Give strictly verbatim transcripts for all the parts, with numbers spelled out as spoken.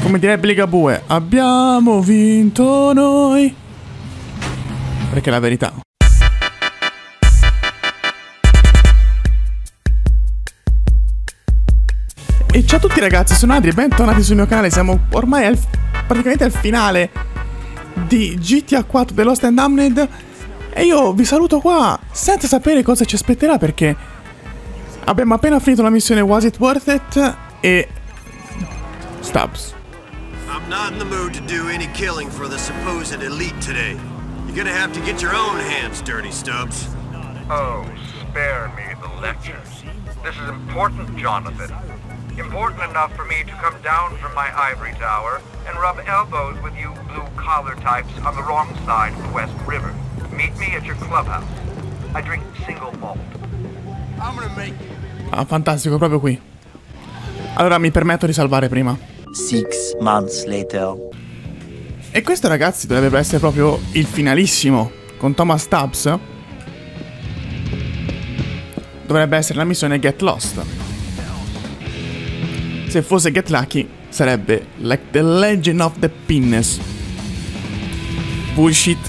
Come direbbe Ligabue, abbiamo vinto noi. Perché è la verità. E ciao a tutti ragazzi, sono Adri e bentornati sul mio canale. Siamo ormai al, praticamente al finale di G T A quattro The Lost and Damned. E io vi saluto qua senza sapere cosa ci aspetterà, perché abbiamo appena finito la missione Was It Worth It e Stubbs. I'm not in the mood to do any killing for the supposed elite today. You're gonna have to get your own hands dirty, Stubbs. Oh, spare me the lecture. This is important, Jonathan. Important enough for me to come down from my ivory tower and rub elbows with you blue-collar types on the wrong side of the West River. Meet me at your clubhouse. I drink single malt. I'm gonna make you. Ah, fantastico, proprio qui. Allora mi permetto di salvare prima. Six months later. E questo ragazzi dovrebbe essere proprio il finalissimo con Thomas Stubbs. Dovrebbe essere la missione Get Lost. Se fosse Get Lucky sarebbe like the Legend of the Pinnes. Bullshit.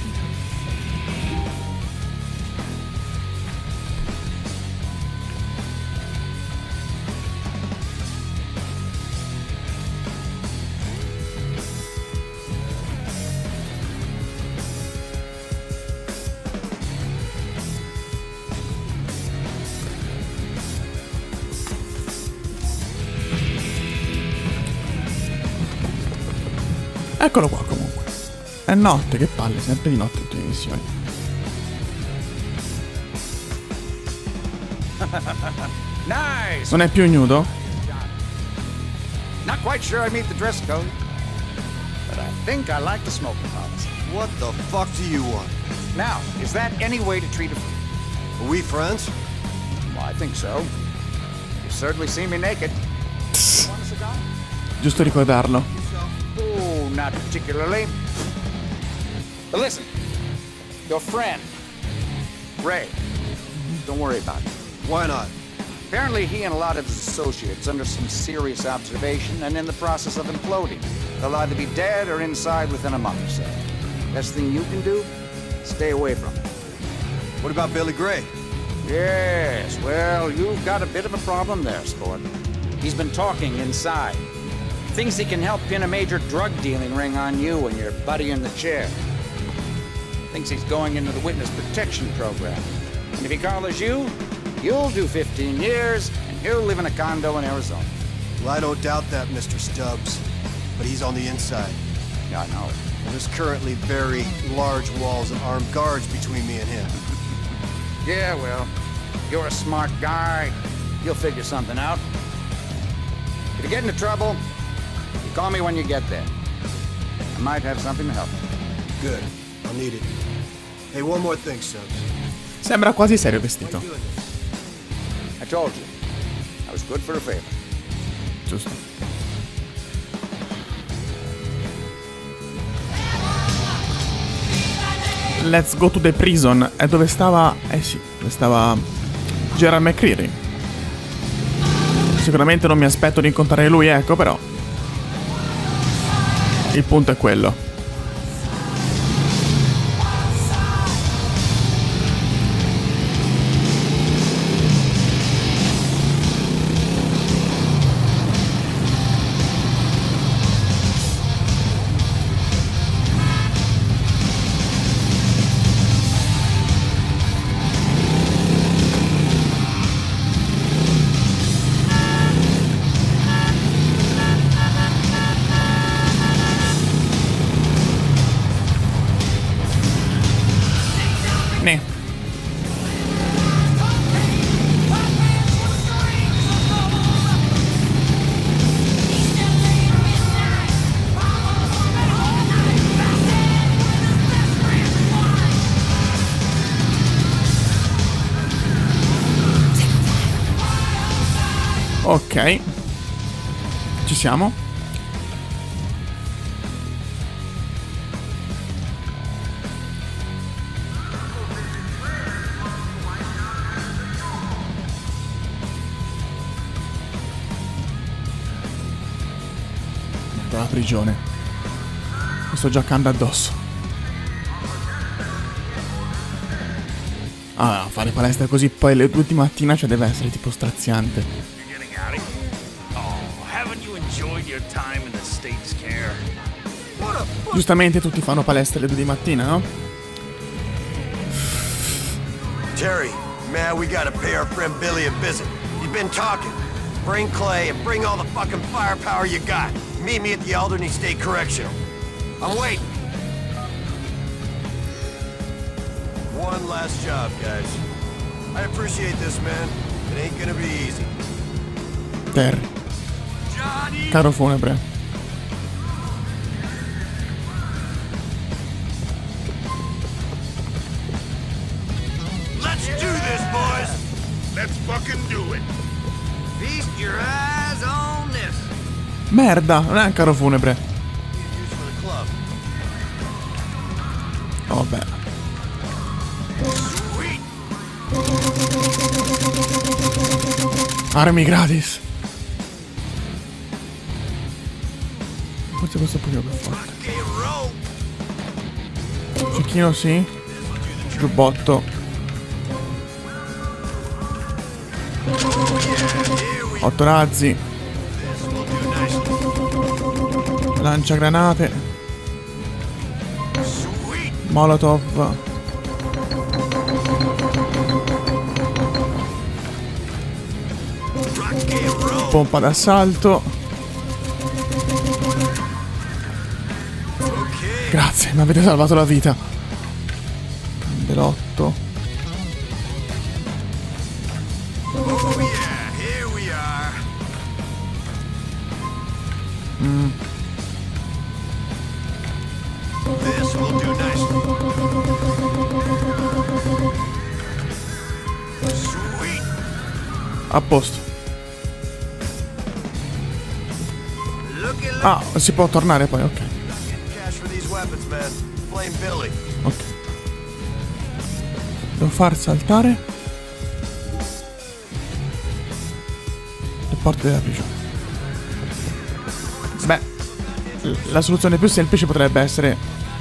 Eccolo qua comunque. È notte, che palle, sempre di notte in tutte le missioni. Nice. Non è più nudo? Not quite sure I meet the dress code, but I think I like the smoking policy. What the fuck do you want? Now, is that any way to treat a freak? Are we friends? Well, I think so. You've certainly seen me naked. Want a cigar? Giusto ricordarlo. Oh, not particularly. But listen, your friend, Ray, don't worry about it. Why not? Apparently he and a lot of his associates under some serious observation and in the process of imploding. They'll either be dead or inside within a month or so. Best thing you can do, stay away from him. What about Billy Gray? Yes, well, you've got a bit of a problem there, sport. He's been talking inside. Thinks he can help pin a major drug dealing ring on you and your buddy in the chair. Thinks he's going into the witness protection program. And if he collars you, you'll do fifteen years and he'll live in a condo in Arizona. Well, I don't doubt that, Mister Stubbs. But he's on the inside. Yeah, I know. There's currently very large walls of armed guards between me and him. Yeah, well, you're a smart guy. You'll figure something out. If you get into trouble, call me when you get there. I might have something to help you. Good. I'll need it. Hey, one more thing, Stubbs. Sembra quasi serio vestito. I told you. I was good for a favor. Giusto. Let's go to the prison. È dove stava... Eh sì, dove stava Gerald McCreary. Sicuramente non mi aspetto di incontrare lui, ecco, però il punto è quello. Ne. Ok. Ci siamo. prigione. Mi sto giocando addosso. Ah, fare palestra così poi alle due di mattina, cioè deve essere tipo straziante. Giustamente tutti fanno palestra alle due di mattina, no? Terry, man, we gotta pay our friend Billy a visit. He's been talking. Bring Clay and bring all the fucking firepower you got. Meet me at the Alderney State Correctional. I'm waiting. One last job, guys. I appreciate this, man. It ain't gonna be easy. Terry. Caro funebre. Let's do this, boys. Let's fucking do it. Feast your eyes on this. Merda, non è un carro funebre. Use for the club. Oh, vabbè. Sweet. Armi gratis. Forse questo è un pochino più forte. Cecchino sì. Giubbotto. Otto razzi. Lanciagranate. Molotov. Pompa d'assalto. Grazie, mi avete salvato la vita. Candelotto. Mm. This will do nicely. Sweet. A posto. Ah, si può tornare poi, ok. Cash for these weapons, man. Blame Billy. Ok. Devo far saltare le porte della prigione. Beh, la soluzione più semplice potrebbe essere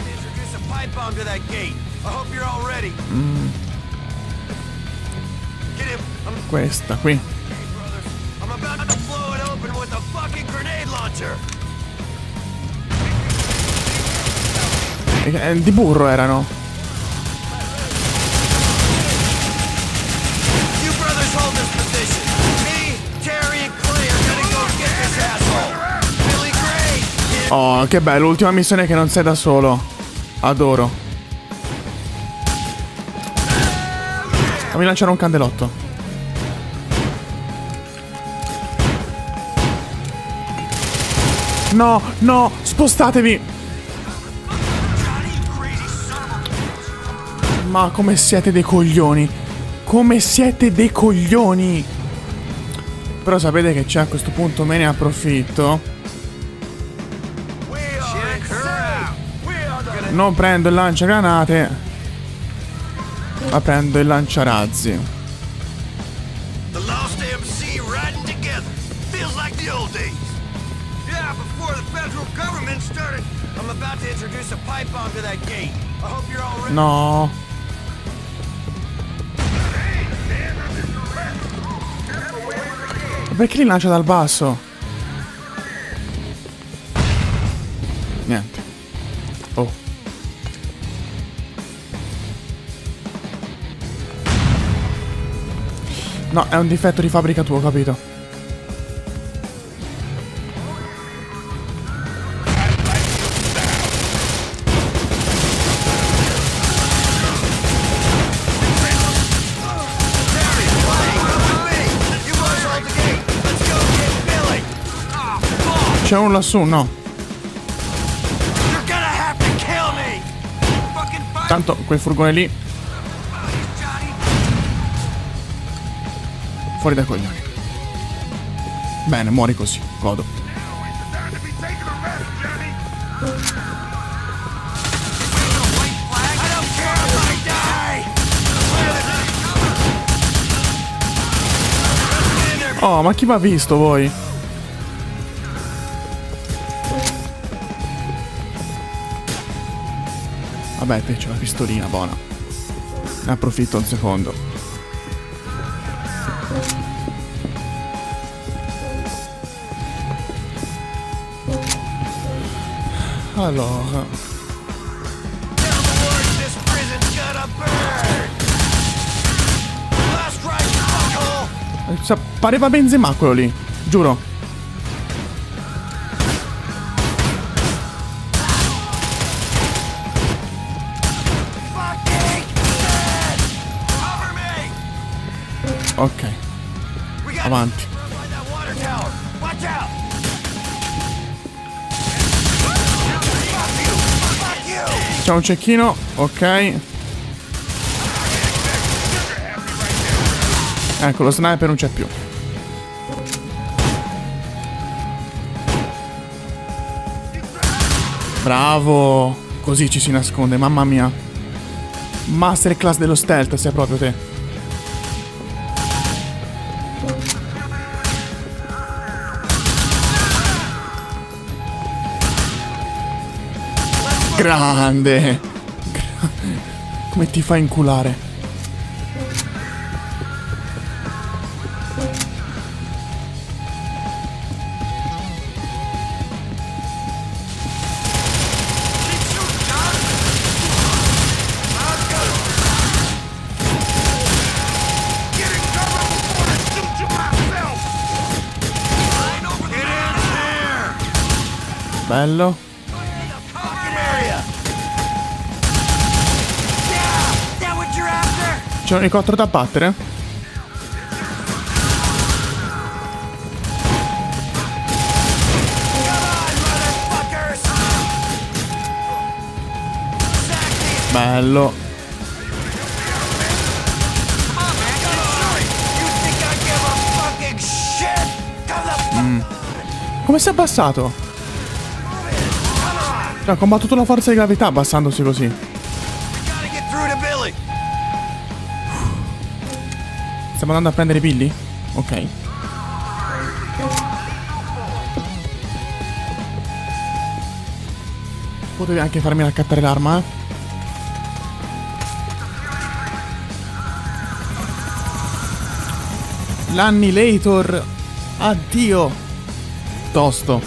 mm, questa qui. Eh, di burro erano. Oh, che bello, l'ultima missione che non sei da solo. Adoro. Fammi lanciare un candelotto. No, no, spostatevi. Ma come siete dei coglioni. Come siete dei coglioni. Però sapete che c'è a questo punto, me ne approfitto. Non prendo il lanciagranate, ma prendo il lanciarazzi. The Lost M C riding together. Feels like the old days. Yeah, before the federal government started. I'm about to introduce a pipe bomb to that gate. I hope you're all ready. No. Ma perché li lancia dal basso? Niente. Oh. No, è un difetto di fabbrica tuo, capito? C'è uno lassù, no. Tanto quel furgone lì. Fuori dai coglioni. Bene, muori così, godo. Oh, ma chi mi ha visto voi? Vabbè, te c'è la pistolina, buona. Ne approfitto un secondo. Allora. Pareva Benzema quello lì, giuro. Ok. Avanti. C'è un cecchino, ok. Ecco, lo sniper non c'è più. Bravo. Così ci si nasconde, mamma mia. Masterclass dello stealth, sei proprio te. Grande. Come ti fa inculare? Bello. C'è un elicottero da battere? Bello. Mm. Come si è abbassato? Cioè, ha combattuto la forza di gravità abbassandosi così. Stiamo andando a prendere i Billy? Ok. Potevi anche farmi raccattare l'arma, eh? L'Annihilator. Addio. Tosto.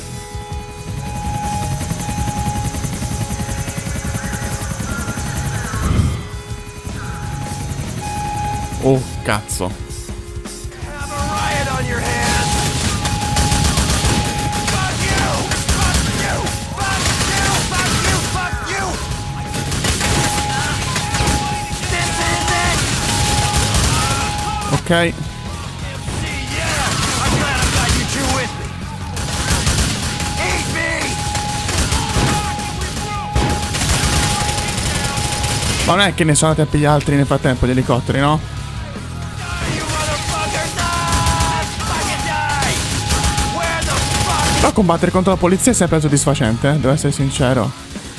Oh, cazzo. Ok. Ma non è che ne sono andati a pigliare altri nel frattempo gli elicotteri, no? Però combattere contro la polizia è sempre soddisfacente, eh? Devo essere sincero.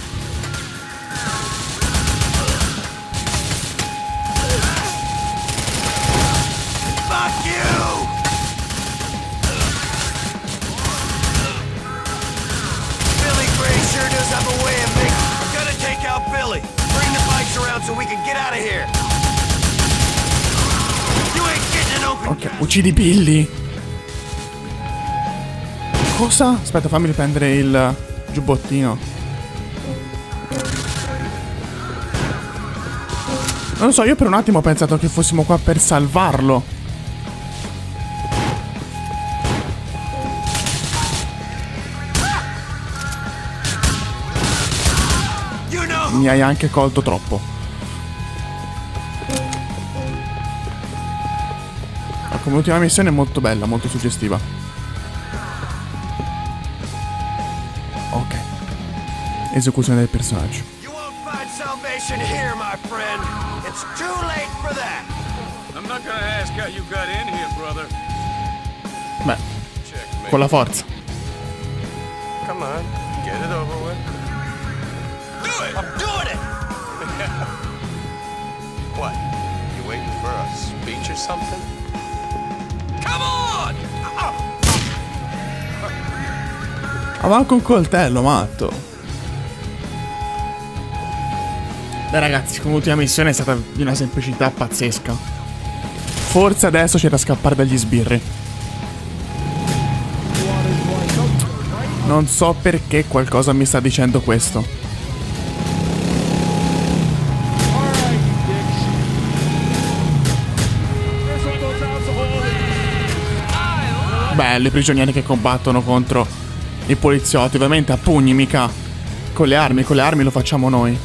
Ok, uccidi Billy. Cosa? Aspetta, fammi riprendere il giubbottino. Non lo so, io per un attimo ho pensato che fossimo qua per salvarlo. Mi hai anche colto troppo. Come ultima missione è molto bella, molto suggestiva. Ok. Esecuzione del personaggio. Beh, con la forza. Come on, get it over with. Do it! I'm doing it! What? You waiting for a speech or something? Come on! Aveva anche un coltello, matto. Beh ragazzi, come ultima missione è stata di una semplicità pazzesca. Forse adesso c'è da scappare dagli sbirri. Non so perché qualcosa mi sta dicendo questo. Belli i prigionieri che combattono contro i poliziotti, ovviamente a pugni, mica con le armi, con le armi lo facciamo noi.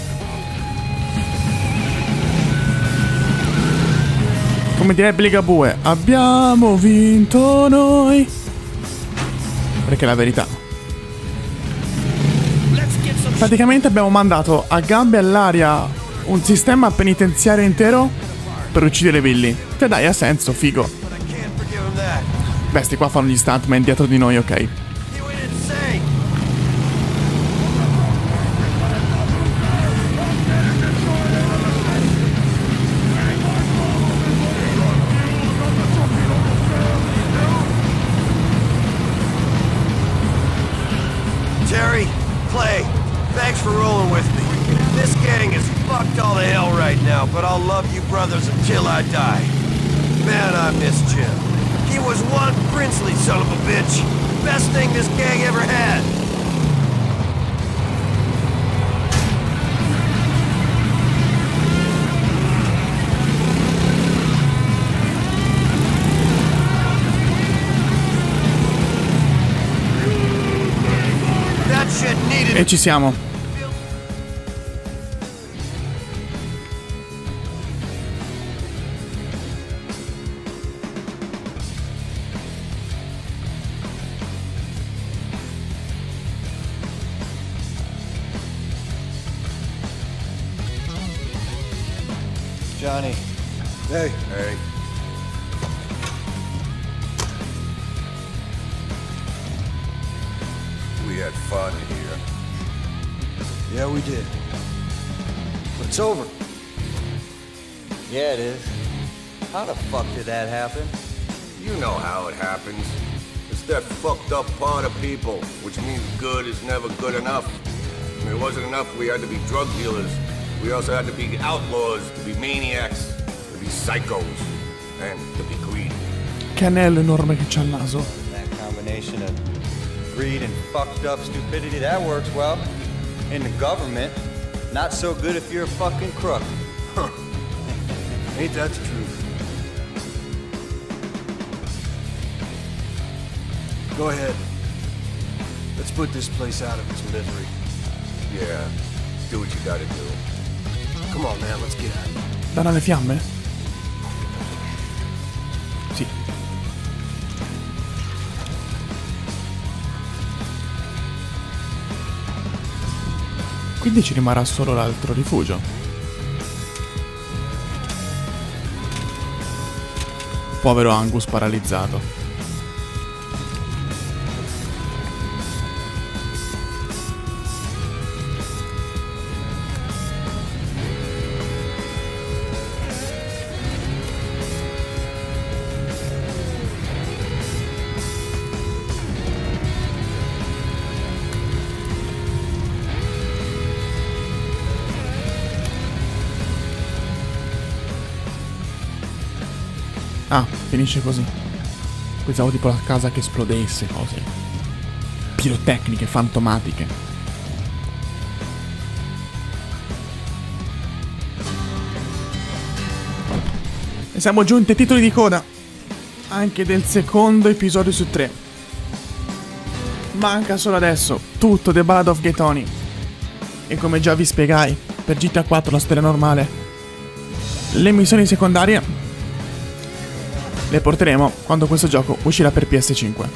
Come direbbe Ligabue, abbiamo vinto noi. Perché è la verità. Praticamente abbiamo mandato a gambe all'aria un sistema penitenziario intero per uccidere Billy. Che dai, ha senso, figo. Beh, sti qua fanno gli stuntman dietro di noi, ok. Terry, Clay, thanks for rolling with me. This gang is fucked all to hell right now, but I'll love you brothers until I die. Man, I miss Jim. He was one princely son of a bitch. Best thing this gang ever had. That shit needed. E ci siamo. Johnny. Hey. Hey. We had fun here. Yeah, we did. But it's over. Yeah, it is. How the fuck did that happen? You know how it happens. It's that fucked up part of people, which means good is never good enough. And it wasn't enough we had to be drug dealers. We also had to be outlaws, to be maniacs, to be psychos, and to be greedy. Che anello enorme che c'ha il naso. That combination of greed and fucked up stupidity, that works well. In the government, not so good if you're a fucking crook. Huh. Ain't that the truth? Go ahead. Let's put this place out of its misery. Yeah, do what you gotta do. Come on, man, let's get out. Danno le fiamme? Sì. Quindi ci rimarrà solo l'altro rifugio. Povero Angus paralizzato. Ah, finisce così. Pensavo tipo la casa che esplodesse, cose pirotecniche, fantomatiche. E siamo giunti ai titoli di coda. Anche del secondo episodio su tre. Manca solo adesso tutto The Ballad of Gay Tony. E come già vi spiegai, per G T A quattro la storia normale, le missioni secondarie le porteremo quando questo gioco uscirà per P S cinque.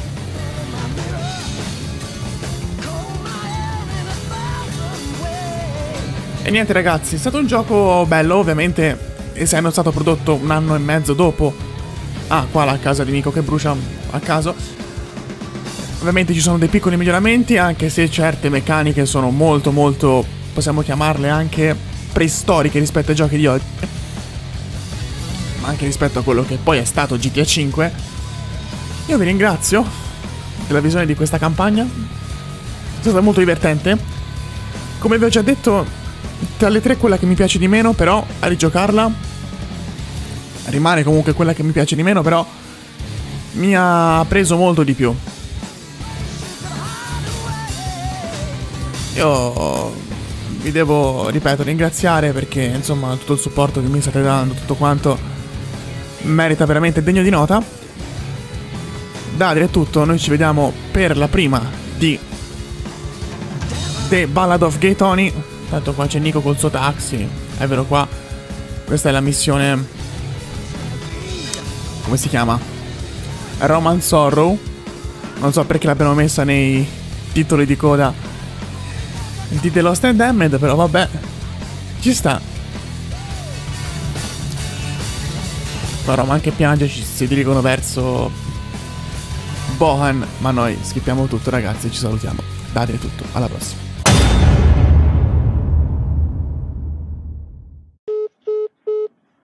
E niente ragazzi, è stato un gioco bello, ovviamente, essendo stato prodotto un anno e mezzo dopo. Ah, qua la casa di Nico che brucia a caso. Ovviamente ci sono dei piccoli miglioramenti, anche se certe meccaniche sono molto molto, possiamo chiamarle anche preistoriche rispetto ai giochi di oggi, ma anche rispetto a quello che poi è stato G T A cinque. Io vi ringrazio della visione di questa campagna, è stata molto divertente. Come vi ho già detto tra le tre quella che mi piace di meno, però a rigiocarla rimane comunque quella che mi piace di meno, però mi ha preso molto di più. Io vi devo, ripeto, ringraziare perché insomma tutto il supporto che mi state dando, tutto quanto merita veramente degno di nota. Da dire è tutto, noi ci vediamo per la prima di The Ballad of Gay Tony. Tanto qua c'è Nico col suo taxi, è vero, qua questa è la missione, come si chiama? Roman Sorrow. Non so perché l'abbiano messa nei titoli di coda di The Lost and Damned, però vabbè, ci sta. Qua Roman che piange, ci si dirigono verso Bohan, ma noi schippiamo tutto ragazzi, ci salutiamo. Date tutto, alla prossima.